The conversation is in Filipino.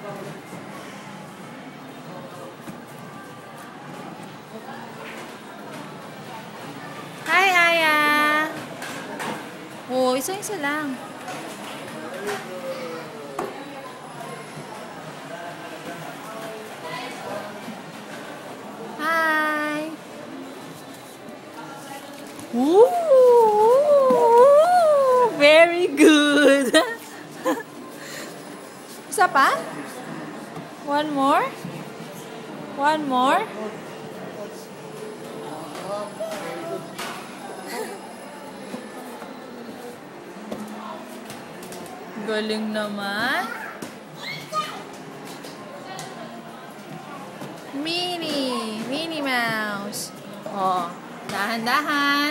Hi, Aya! Oh, isa-isa lang. Hi! Ooh! Very good! Isa pa? One more? One more? Galing naman. Minnie Mouse. Oh, dahan-dahan.